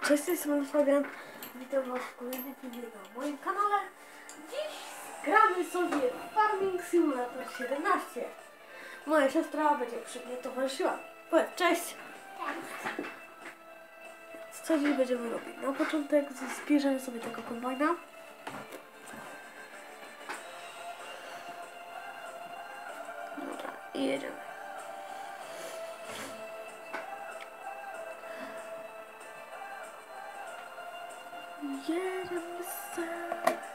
Cześć, jestem Fabian. Witam Was w kolejnym filmie na moim kanale. Dziś gramy sobie Farming Simulator 17. Moja siostra będzie przy mnie towarzyszyła. Powiedz cześć! Co dziś będziemy robić? Na początek zbierzemy sobie tego kombajna. Dobra, i jedziemy. Jedziemy sobie.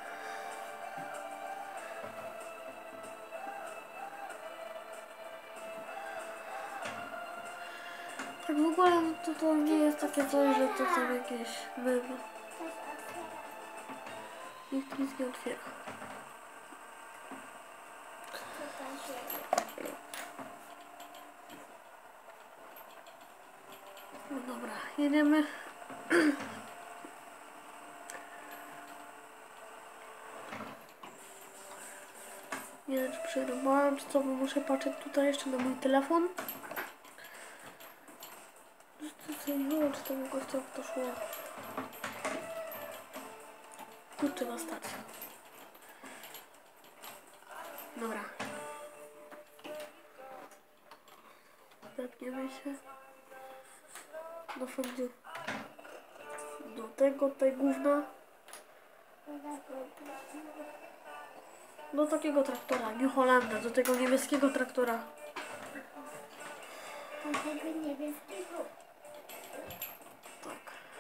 Tak w ogóle to nie jest takie coś, że to są jakieś memy. Nikt nic nie otwiera. No dobra, jedziemy. Nie wiem, czy przerywałem, czy co, bo muszę patrzeć tutaj jeszcze na mój telefon. Czy to jakoś tak to szło? Tu trzeba stać. Dobra. Zepniemy się. Do tego, tej gówna. Do takiego traktora, New Hollanda, do tego niebieskiego traktora. Do tego niebieskiego? Tak.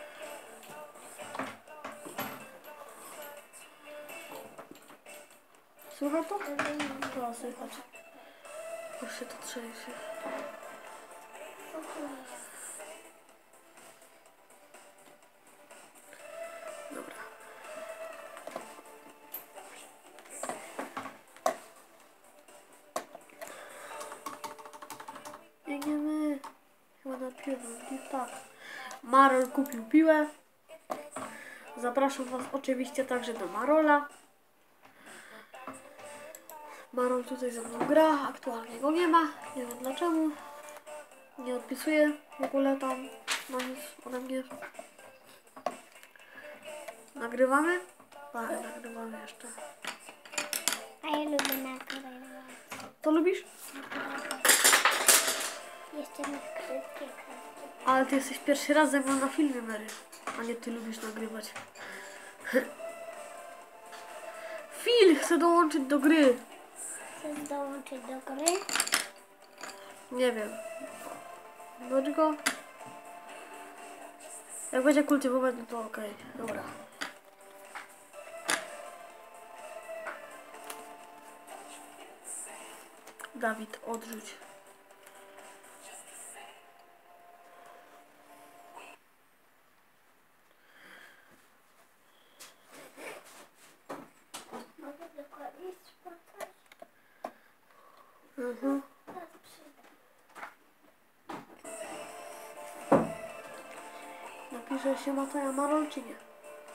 Słychać to? No, słychać. Już się to trzęsie. Dobra. Biegniemy. Chyba na piłę. Tak. Marol kupił piłę. Zapraszam Was oczywiście także do Marola. Marol tutaj ze mną gra. Aktualnie go nie ma. Nie wiem dlaczego. Nie odpisuje w ogóle tam na nic ode mnie. Nagrywamy? Tak, nagrywamy jeszcze. A ja lubię nagrywać. To lubisz? Jeszcze na krótkie. Ale ty jesteś pierwszy raz ze mną na filmie, Mary. A nie ty lubisz nagrywać. Phil chce dołączyć do gry. Chcesz dołączyć do gry? Nie wiem. Dodź go. Jak będzie kultywować, no to okej. Dobra. Dawid, odrzuć. Mogę dokładnie sprawdzać? Mhm. Napiszę się Mataja Marol, czy nie?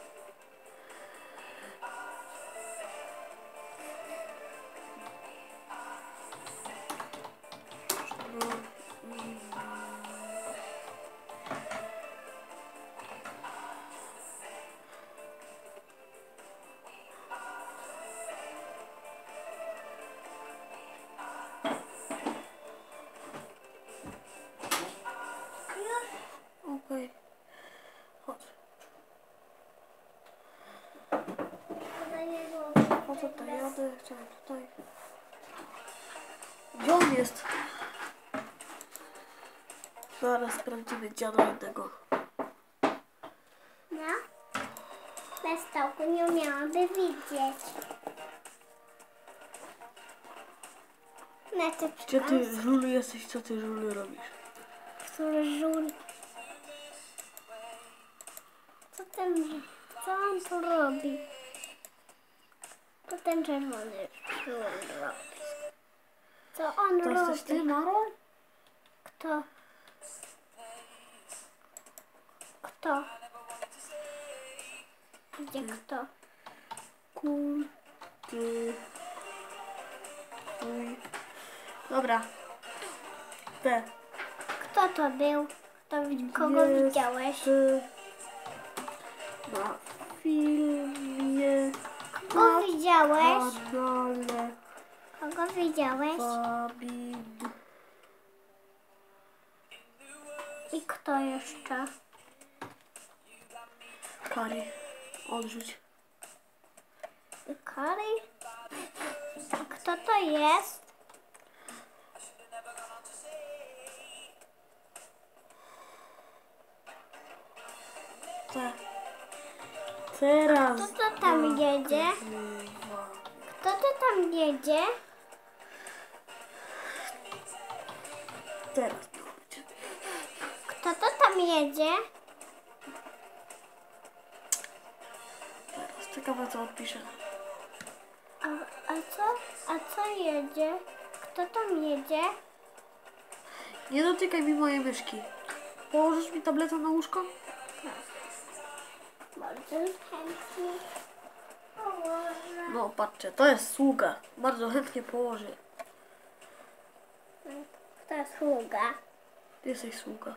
Okej. Chodź. Po co tutaj jadę? Chciałem tutaj. Gdzie on jest? Zaraz sprawdzimy dziada jednego. No? Bez stołku nie umiałaby widzieć. Na co Gdzie ty, żulu, jesteś? Co ty, żulu, robisz? Który żul? Co on tu robi? To ten czerwony żul robi. Co on To jesteś ty, robi? Marol? Kto? Kto? Gdzie kto? Dobra. Te. Kto to był? Kogo widziałeś? na filmie, Kogo widziałeś? kanale Kogo widziałeś? Fabin. I kto jeszcze? Kari, odrzuć. I Kari? A kto to jest? Teraz. Kto to tam jedzie? Kto to tam jedzie? Teraz. Kto to tam jedzie? Teraz. Ciekawe co odpiszę. A co jedzie? Kto tam jedzie? Nie dotykaj mi mojej myszki. Położysz mi tabletę na łóżko? Bardzo chętnie położę. No patrzcie, to jest sługa. Bardzo chętnie położy. Kto sługa? Ty jesteś sługa.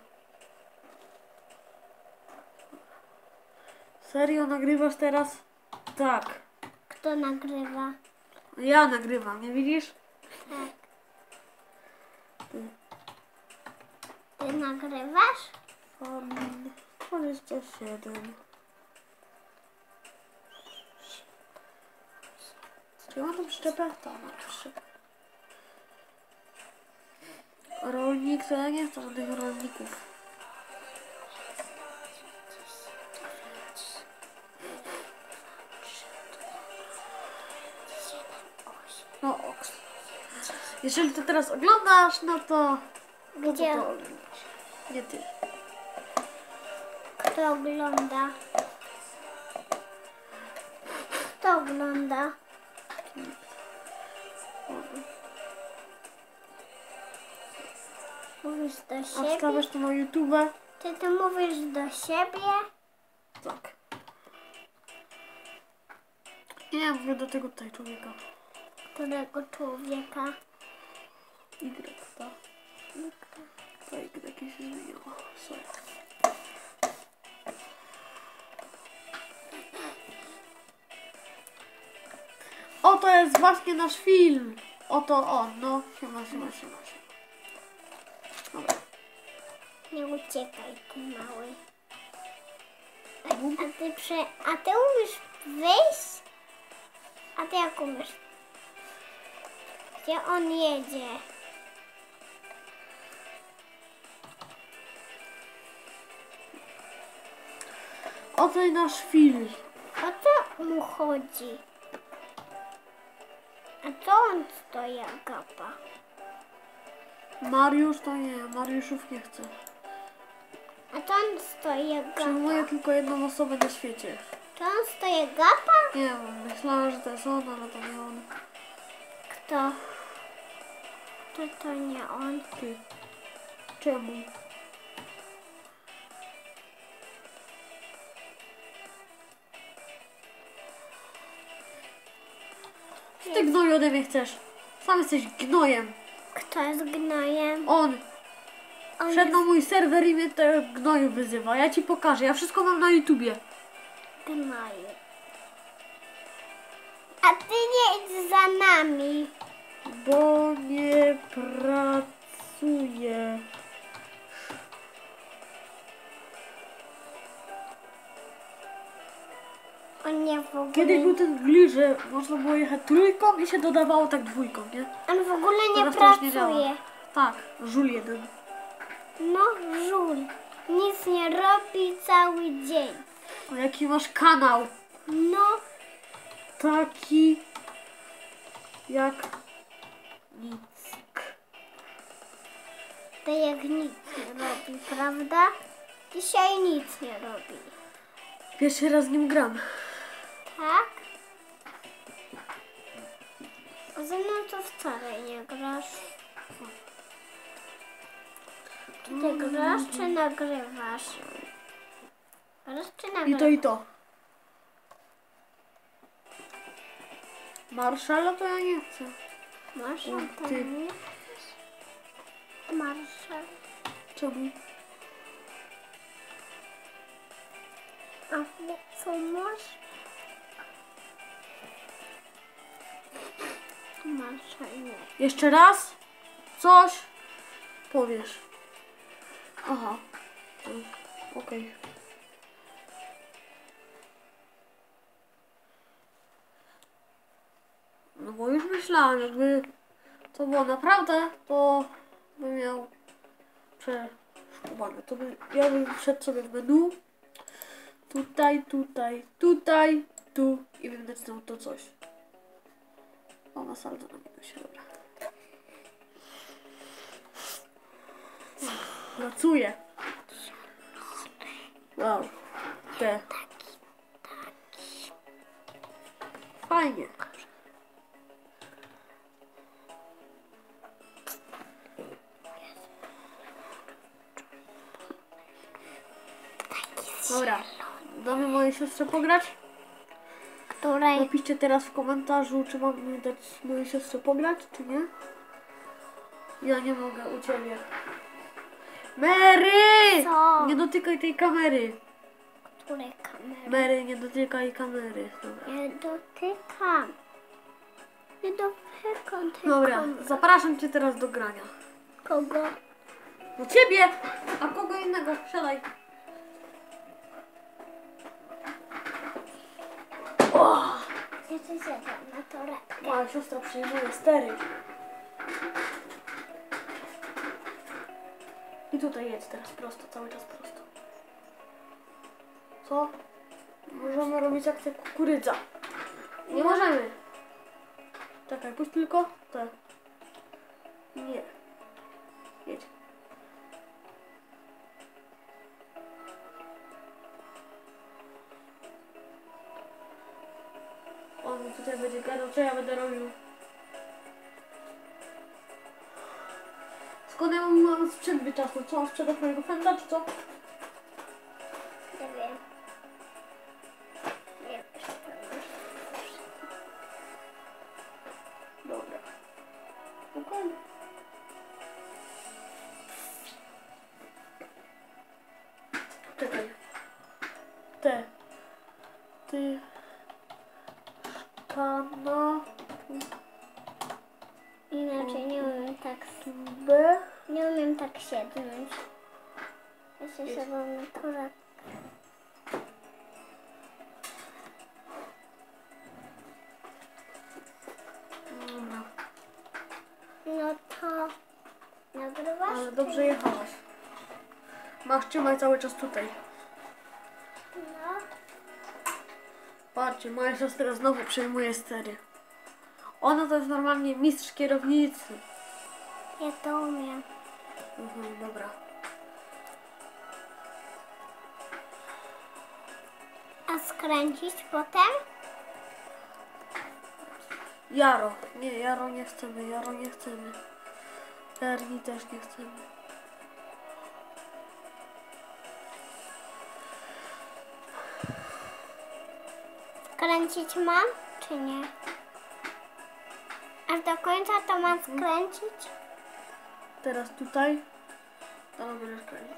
Serio nagrywasz teraz? Tak. Kto nagrywa? Ja nagrywam, nie widzisz? Tak. Ty nagrywasz? Famin 27. Czy ja mam tam przyczepę? Tak, mam przyczepę. Rolnik, to ja nie chcę żadnych rolników. No oks. Jeżeli to teraz oglądasz, no to... Gdzie? To oglądasz. Nie ty. Kto ogląda? Kto ogląda? Mówisz do A siebie? wstawiasz to na YouTube? Ty mówisz do siebie? Tak. Nie, mówię do tego tutaj człowieka. Którego człowieka? Y, tak. To Y jakieś się zmieniło. Sorry. Oto jest właśnie nasz film. Oto on, no. Siema. Dobra. Nie uciekaj, ty mały. A ty umiesz wyjść? A ty jak umiesz? Gdzie on jedzie? Oto jest nasz film. O co mu chodzi? A co on stoi, gapa? Mariusz to nie, Mariuszów nie chce. A to on stoi, Przyjmuję gapa? tylko jedną osobę na świecie. To on stoi, gapa? Nie wiem, myślałam, że to jest on, ale to nie on. Kto? To nie on. Ty. Czemu? Co ty gnoju ode mnie chcesz? Sam jesteś gnojem. Kto jest gnojem? On. On Wszedł na mój serwer i mnie te gnoju wyzywa. Ja ci pokażę. Ja wszystko mam na YouTubie. gnoju. A ty nie idź za nami. Bo nie pracuję. On nie w ogóle... Kiedyś był ten glitch, że można było jechać trójką i się dodawało tak dwójką, nie? On w ogóle nie Teraz to już nie pracuje. działa. Tak, żul jeden. No, żul. Nic nie robi cały dzień. A jaki masz kanał? No, Taki jak nic. to jak nic nie robi, prawda? Dzisiaj nic nie robi. Pierwszy raz z nim gram. Tak? A ze mną to wcale nie grasz. Czy ty grasz, czy nagrywasz? Grasz, czy I nagrywasz? to i to. Marszala to ja nie chcę. Marszal, to Ty. nie chcesz? Marszal. Czemu? A co masz? Masz, a nie. Jeszcze raz coś powiesz. Aha. Okej. No bo już myślałam, jakby to było naprawdę, to bym miał przeszkowane. Ja bym wszedł sobie w menu. Tutaj, tutaj, tutaj, tu i bym nacisnął to coś. O, na saldo na minusie, dobra. Pracuję. Wow. Te. Fajnie. Dobra. Damy mojej siostrze pograć? Której? Napiszcie teraz w komentarzu, czy mam dać mojej siostrze pograć, czy nie. Ja nie mogę u ciebie. Mary! Co? Nie dotykaj tej kamery. Której kamery? Mary, nie dotykaj kamery. Dobra. Nie dotykam. Nie dotykam tej Dobra, kamery. zapraszam cię teraz do grania. Kogo? No ciebie! A kogo innego? Siadaj. Ja tu siedzę na torebkę. Moja siostra przyjmuje stery. I tutaj jedź teraz prosto, cały czas prosto. Co? Możemy robić akcję kukurydza. Nie możemy. Czekaj, puść tylko te. Nie. Jedź. On tutaj będzie gadał, co ja będę robił. Skąd ja mam sprzęt wyczasnąć? Co, mam sprzedać mojego fenda, czy co? Nie wiem. Nie wiem. Dobra. Spokojnie. Czekaj. Ty. Kana. Inaczej nie umiem tak. B. Nie umiem tak siednąć. Ja się siadam na torebkę. Dobra. No to nagrywasz? Ale dobrze jechałaś. Masz, trzymaj cały czas tutaj. No. Patrzcie, moja siostra znowu przejmuje stery. Ona to jest normalnie mistrz kierownicy. Ja to umiem. Dobra. A skręcić potem? Jaro. Nie, Jaro nie chcemy, Jaro nie chcemy. Erni też nie chcemy. Skręcić mam, czy nie? Aż do końca to mam skręcić? Teraz tutaj. Teraz będziesz kręcić.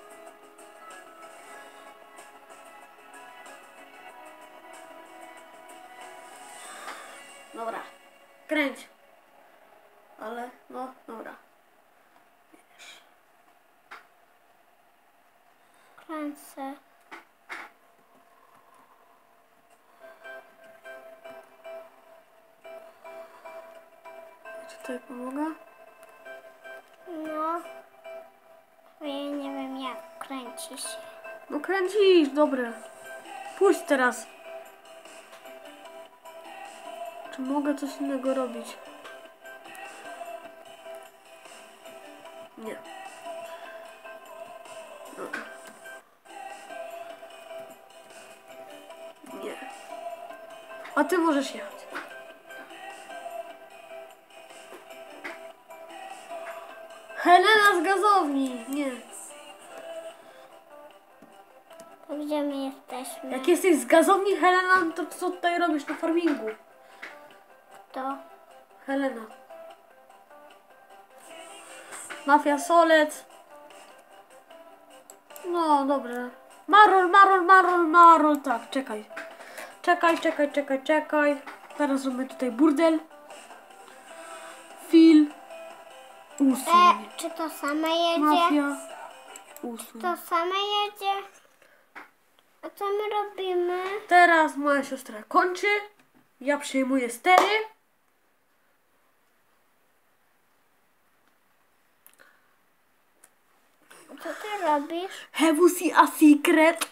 Dobra. Kręć. Ale, no, dobra. Wiesz. Kręcę. Czy tutaj pomogę? No. Ja nie wiem jak kręci się. No kręcisz, dobre. Puść teraz. Czy mogę coś innego robić? Nie. Dobra. Nie. A ty możesz jechać. Helena z gazowni! Nie. To gdzie my jesteśmy? Jak jesteś z gazowni, Helena, to co tutaj robisz na farmingu? To Helena. Mafia Solec. No, dobre. Marol, tak, czekaj. Czekaj. Teraz robimy tutaj burdel. Phil. Usuń. Czy to same jedzie? Mafia. Usuń. To same jedzie? A co my robimy? Teraz moja siostra kończy. Ja przejmuję stery. Co ty robisz? Have you seen a secret?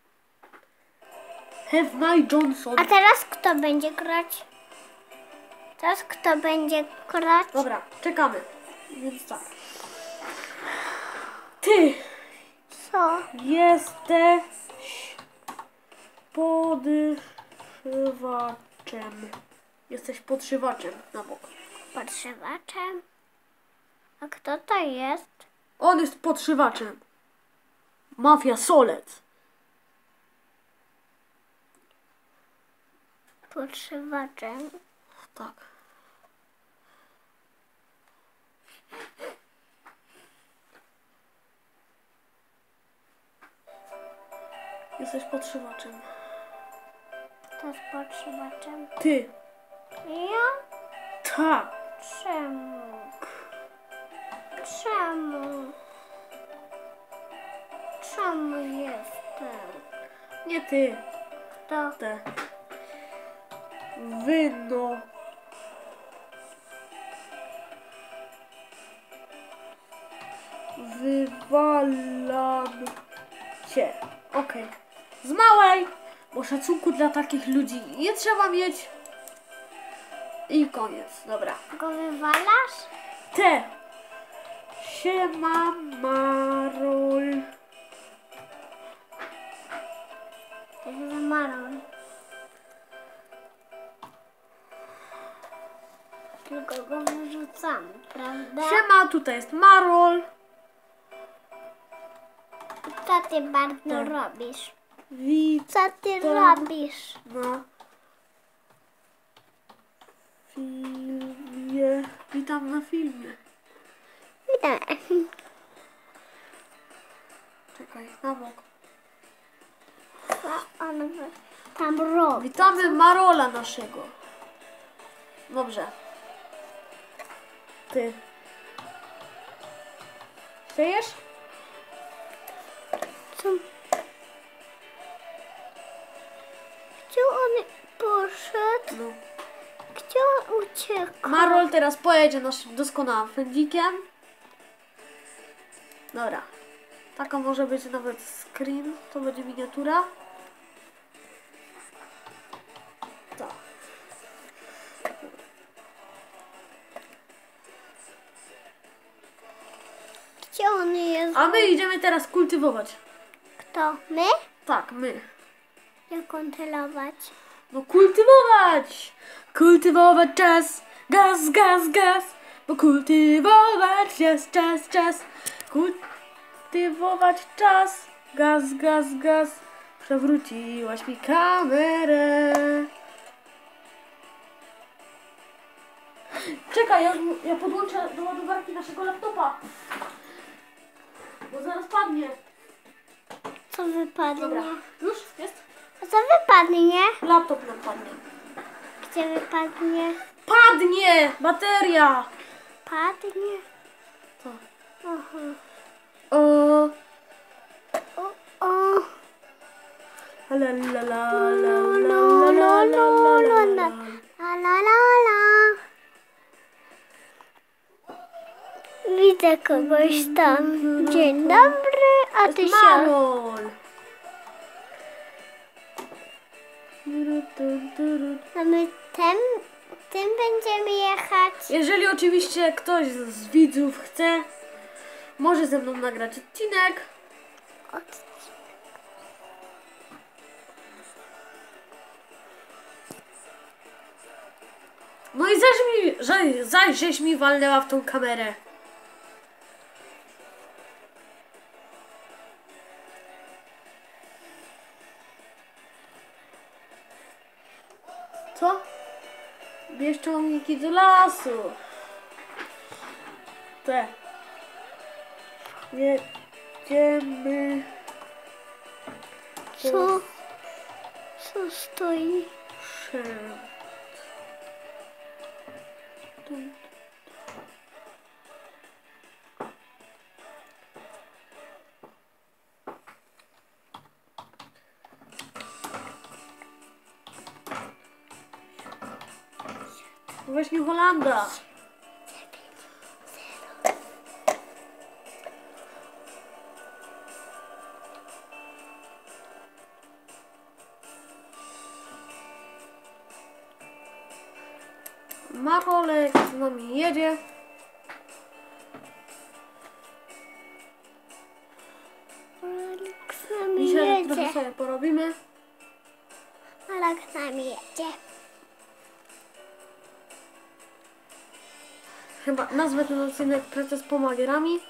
Have my Johnson. A teraz kto będzie grać? Teraz kto będzie grać? Dobra, czekamy. Więc tak. Ty Co? jesteś podszywaczem. Jesteś podszywaczem na bok. Podszywaczem? A kto to jest? On jest podszywaczem. Mafia Solec. Podszywaczem. Tak. Jesteś podszywaczem. Kto jest podszywaczem? Ty. Ja? Tak. Czemu? Czemu? Czemu jestem? Nie ty. To Te. Wyno. Wywalam cię. Okej. Z małej, bo szacunku dla takich ludzi nie trzeba mieć. I koniec. Dobra. go wywalasz? Te. Siema Marol. To jest Marol. Tylko go wyrzucamy, prawda? Siema, tutaj jest Marol. Co ty bardzo Tak. robisz? Witam Co ty robisz? na filmie. Witam na filmie. Witam. Czekaj, na bok. Co on tam robi? Witamy Marola naszego. Dobrze. Ty. Chcesz? Co? Gdzie on poszedł? No. Gdzie on uciekł? Marol teraz pojedzie naszym doskonałym fędzikiem. Dobra. Taka może być nawet screen. To będzie miniatura. Tak. Gdzie on jest? A my idziemy teraz kultywować. Kto? My? Tak, my. Jak kontrolować? No kultywować! Kultywować czas! Gaz, gaz, gaz! Bo kultywować czas! Kultywować czas! Gaz, gaz, gaz! Przewróciłaś mi kamerę! Czekaj, ja podłączę do ładowarki naszego laptopa. Bo zaraz padnie. Co wypadnie? Dobra, już jest? A co wypadnie? Laptop nam padnie. Gdzie wypadnie? Padnie! Bateria! Padnie? Co? Aha. O, O. la la la la La, la la la la la. La la la la. Widzę kogoś tam. Dzień dobry, a ty się... Marol! A my tym będziemy jechać. Jeżeli oczywiście ktoś z widzów chce, może ze mną nagrać odcinek. No i zaś żeś mi walnęła w tą kamerę. Co? Bierz ciągniki do lasu. Te. Jedziemy Co stoi? Szedł. Weź mi Holanda. Marolek z nami jedzie. Marolek z nami Dzisiaj trochę jedzie. sobie porobimy. Marolek z nami jedzie. Chyba nazwę ten odcinek Praca z pomagierami.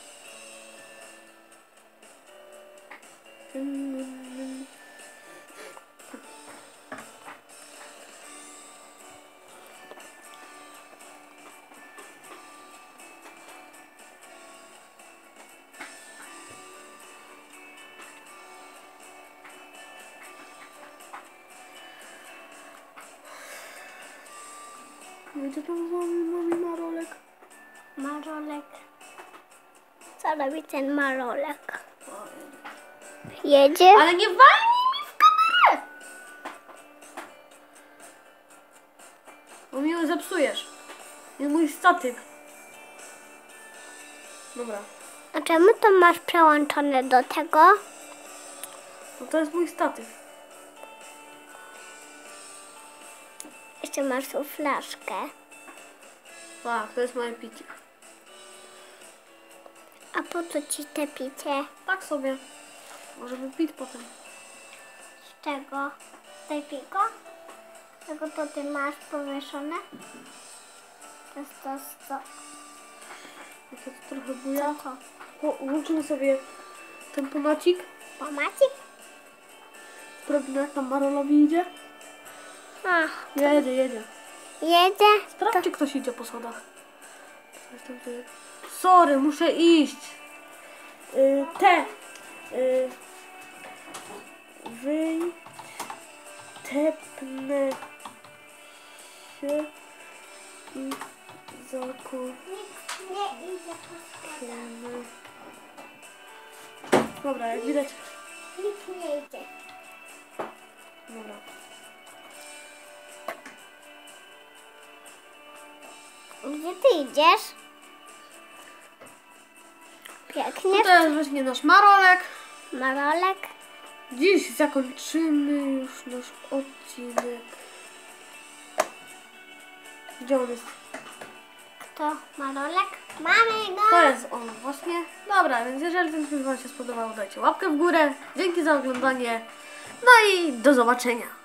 Gdzie tam z nami Marolek? Marolek. Co robi ten Marolek? Jedzie? Ale nie walnij mi w kamerę! Bo mi ją zepsujesz. Jest mój statyk. Dobra. A czemu to masz przełączone do tego? No to jest mój statyk. Jeszcze masz tu flaszkę. Tak, to jest moje picie. A po co ci te picie? Tak sobie. Może wypić potem. Z czego? Z tej piko? Tego to ty masz powieszone? To jest to, co? Ja to trochę buja. Co to? Włączymy sobie tempomacik. Pomacik? Sprawdzimy jak tam Marolowi idzie. Ach, Jedzie. jedzie? Sprawdź, czy ktoś idzie po schodach. Coś tam tu jest. Sorry, muszę iść. Wyjdź. Tepnę się i zakończymy. Nikt nie idzie po schodach. Dobra, jak widać. Nikt nie idzie. Dobra. Gdzie ty idziesz? Pięknie. To jest właśnie nasz Marolek. Marolek. Dziś zakończymy już nasz odcinek. Gdzie on jest? Kto? Marolek? Mamy go! To jest on właśnie. Dobra, więc jeżeli ten film Wam się spodobał, dajcie łapkę w górę. Dzięki za oglądanie. No i do zobaczenia.